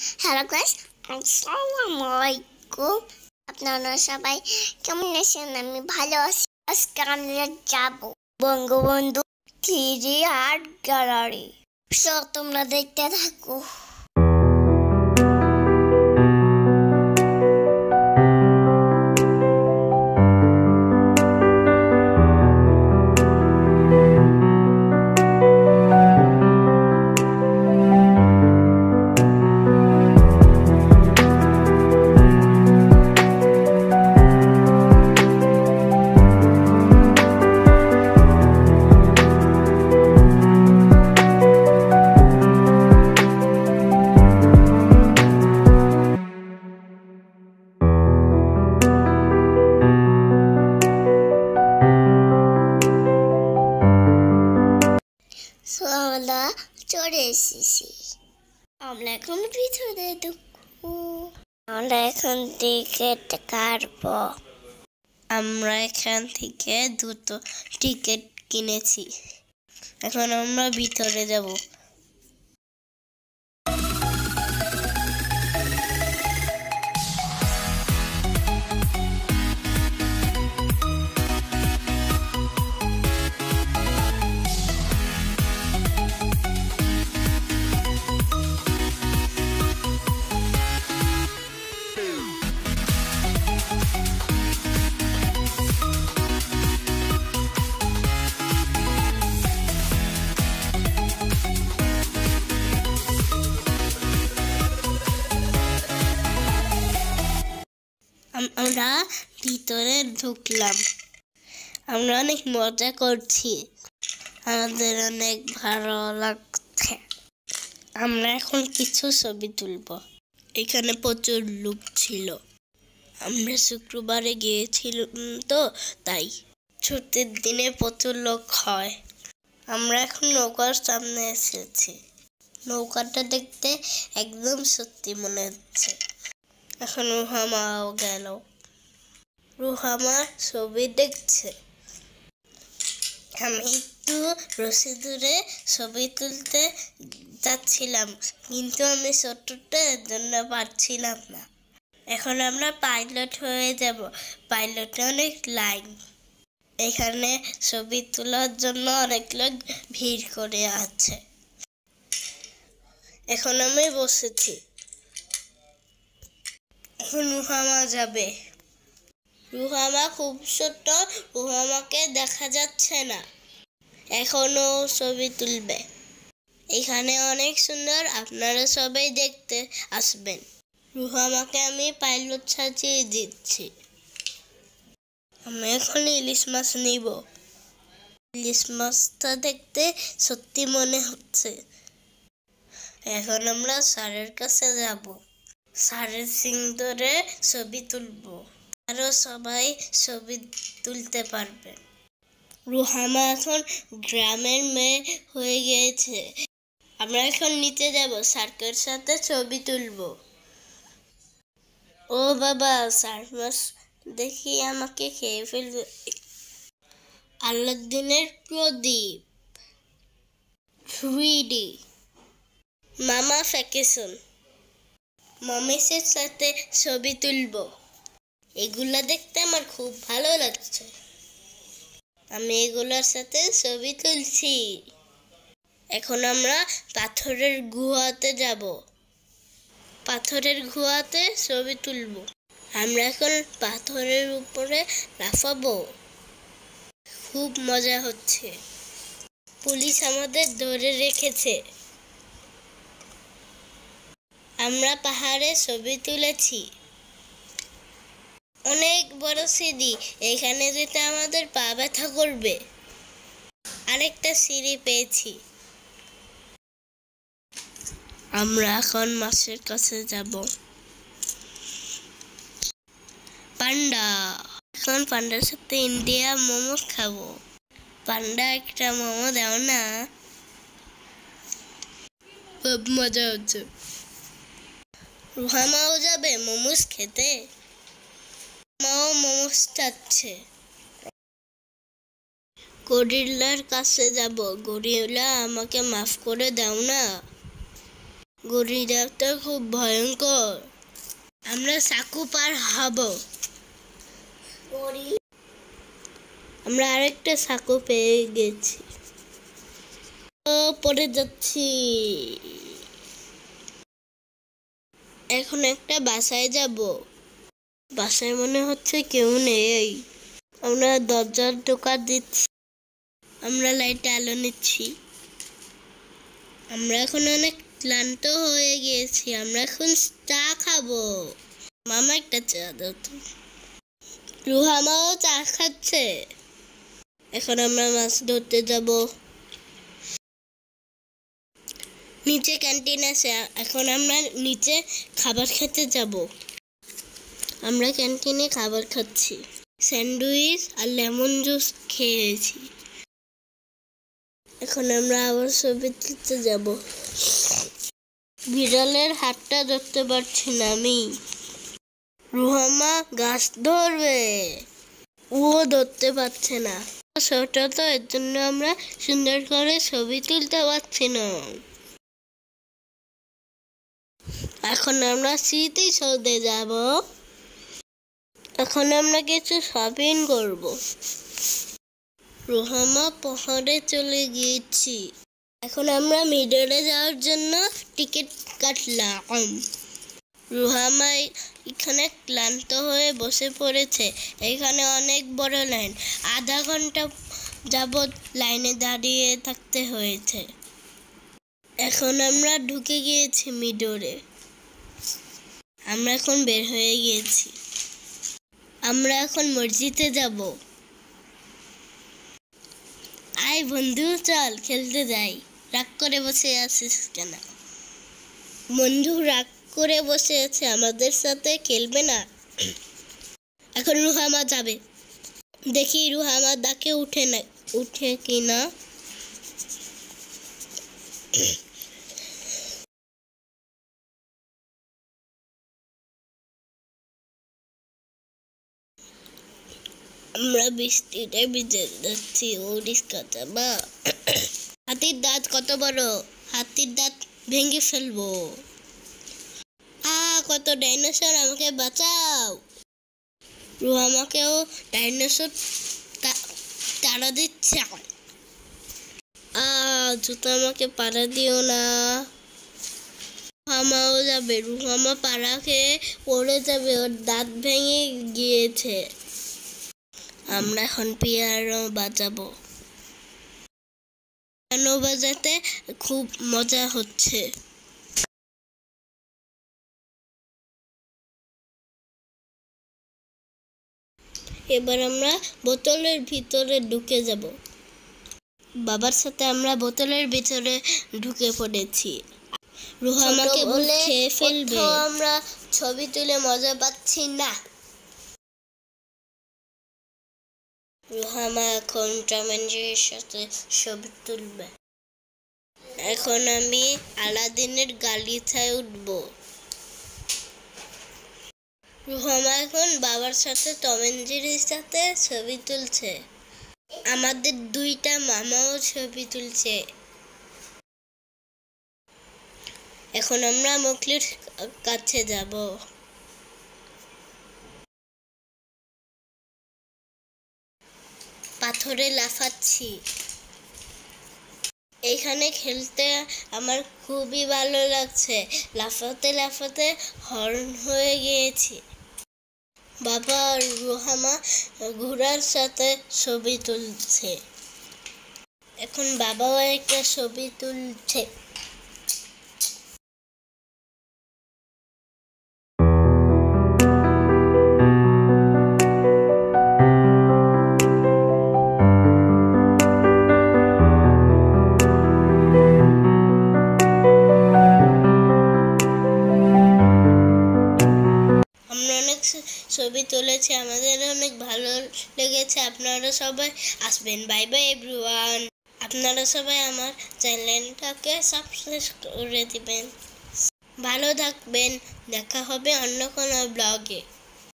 Hello guys, আসসালামু আলাইকুম। আপনারা সবাই কেমন আছেন? আমি ভালো আছি। আজকে আমরা যাব Bangabandhu 3D art gallery. So তোমরা দেখতে থাকো। আমরা চলে এসেছি। আমরা এখন ভিতরে ঢুকবো। আমরা এখন টিকিট কাটবো। আমরা এখান থেকে দুটো টিকিট কিনেছি। এখন আমরা ভিতরে যাব। আমরা ভিতরে ঢুকলাম। আমরা অনেক মজা করছি, আমাদের অনেক ভালো লাগছে। আমরা এখন কিছু ছবি তুলব। এখানে প্রচুর লোক ছিল। আমরা শুক্রবারে গিয়েছিলাম তো, তাই ছুটির দিনে প্রচুর লোক হয়। আমরা এখন নৌকার সামনে এসেছি। নৌকাটা দেখতে একদম সত্যি মনে হচ্ছে। এখন রুহামাও গেল। রুহামা ছবি দেখছে। আমি একটু রশি ধরে ছবি তুলতে যাচ্ছিলাম, কিন্তু আমি ছোটটার জন্য পারছিলাম না। এখন আমরা পাইলট হয়ে যাব। পাইলটে অনেক লাইন। এখানে ছবি তোলার জন্য অনেক লোক ভিড় করে আছে। এখন আমি বসেছি। এখন রুহামা যাবে। রুহামা খুব ছোট, রুহামাকে দেখা যাচ্ছে না। এখনো ছবি তুলবে। এখানে অনেক সুন্দর, আপনারা সবাই দেখতে আসবেন। রুহামাকে আমি পাইলট সাজিয়ে দিচ্ছি। আমি এখন ইলিশ মাছ নিব। ইলিশ মাছটা দেখতে সত্যি মনে হচ্ছে। এখন আমরা স্যারের কাছে যাব। স্যারের সিং ধরে ছবি তুলব। আরো সবাই ছবি তুলতে পারবেন। রুহামা এখন গ্রামের মেয়ে হয়ে গিয়েছে। আমরা এখন নিচে যাব, স্যারের সাথে ছবি তুলব। ও বাবা, স্যার মাছ দেখি আমাকে খেয়ে ফেলবে। আলাদিনের প্রদীপ 3D মামা ভ্যাকেশন। মমিসের সাথে ছবি তুলব। এগুলা দেখতে আমার খুব ভালো লাগছে। আমি এগুলোর সাথে ছবি তুলছি। এখন আমরা পাথরের গুহাতে যাব। পাথরের গুহাতে ছবি তুলব। আমরা এখন পাথরের উপরে লাফাবো। খুব মজা হচ্ছে। পুলিশ আমাদের ধরে রেখেছে। আমরা পাহাড়ে ছবি তুলেছি। অনেক বড় সিঁড়ি, এখানে যেতে আমাদের পা ব্যথা করবে। আরেকটা সিঁড়ি পেয়েছি। আমরা এখন মাছের কাছে যাব। পান্ডা। এখন পান্ডার সাথে ইন্ডিয়া মোমো খাবো। পান্ডা একটা মোমো দাও না। খুব মজা হচ্ছে। রুহামাও যাবে মোমোস খেতে। মাও মোমোস চাচ্ছে। গরিলার কাছে যাব। গরিলা, আমাকে মাফ করে দাও না। গরিলাটা খুব ভয়ঙ্কর। আমরা চাকু পার হব। আমরা আরেকটা চাকু পেয়ে গেছি। ও পড়ে যাচ্ছি। এখন একটা বাসায় যাব। বাসায় মনে হচ্ছে কেউ নেই। আমরা দরজার টোকা দিচ্ছি। আমরা লাইটে আলো নিচ্ছি। আমরা এখন অনেক ক্লান্ত হয়ে গিয়েছি। আমরা এখন চা খাবো। মামা একটা চা দাও তো। রুহামাও চা খাচ্ছে। এখন আমরা মাছ ধরতে যাব। নিচে ক্যান্টিন আছে। এখন আমরা নিচে খাবার খেতে যাব। আমরা ক্যান্টিনে খাবার খাচ্ছি। স্যান্ডউইচ আর লেমন জুস খেয়েছি। এখন আমরা আবার ছবি তুলতে যাব। বিড়ালের হাতটা ধরতে পারছি না আমি। রুহামা গাছ ধরবে, ও ধরতে পারছে না। ছোট তো, এর জন্য আমরা সুন্দর করে ছবি তুলতে পারছি না। এখন আমরা স্মৃতি সৌধে যাব। এখন আমরা কিছু শপিং করব। রুহামা পাহাড়ে চলে গিয়েছি। এখন আমরা মিডলে যাওয়ার জন্য টিকিট কাটলাম। রুহামা এখানে ক্লান্ত হয়ে বসে পড়েছে। এখানে অনেক বড় লাইন। আধা ঘন্টা যাবৎ লাইনে দাঁড়িয়ে থাকতে হয়েছে। এখন আমরা ঢুকে গিয়েছি মিডলে। আমরা এখন বের হয়ে গিয়েছি। আমরা এখন মসজিদে যাব। আয় বন্ধু, চল খেলতে যাই। রাগ করে বসে আছিস কেন? বন্ধু রাগ করে বসে আছে, আমাদের সাথে খেলবে না। এখন রুহামা যাবে। দেখি রুহামা ডাকে উঠে কিনা। আমরা বৃষ্টিতে ভিজে যাচ্ছি। ও রিস্কা যাবা? হাতির দাঁত কত বড়, হাতির দাঁত ভেঙে ফেলবো। কত ডাইনোসর, আমাকে বাঁচাও। রুহামাকেও ডাইনোসর তাড়া দিচ্ছে। জুতো আমাকে পাড়া দিও না। রুহামাও যাবে। রুহামা পাড়া খেয়ে পড়ে যাবে, ওর দাঁত ভেঙে গিয়েছে। আমরা এখন পিয়ানো বাজাবো। পিয়ানো বাজাতে খুব মজা হচ্ছে। এবার আমরা বোতলের ভিতরে ঢুকে যাব। বাবার সাথে আমরা বোতলের ভিতরে ঢুকে পড়েছি। রুহামাকে বলে খেয়ে ফেলবে। আমরা ছবি তুলে মজা পাচ্ছি না। রুহামা এখন টম এন্ড জেরির সাথে ছবি তুলবে। এখন আমি আলাদিনের গালিচায় উঠব। রুহামা এখন বাবার সাথে টম এন্ড জেরির সাথে ছবি তুলছে। আমাদের দুইটা মামাও ছবি তুলছে। এখন আমরা মুকলির কাছে যাব। পাথরে লাফাচ্ছি। এখানে খেলতে আমার খুবই ভালো লাগছে। লাফাতে লাফাতে হর্ন হয়ে গিয়েছি। বাবা আর রুহামা ঘোড়ার সাথে ছবি তুলছে। এখন বাবাও একটা ছবি তুলছে। ছবি তুলেছি, আমাদের অনেক ভালো লেগেছে। আপনারা সবাই আসবেন। Bye bye everyone. আপনারা সবাই আমার চ্যানেলটাকে সাবস্ক্রাইব করে দিবেন। ভালো থাকবেন। দেখা হবে অন্য কোনো ব্লগে।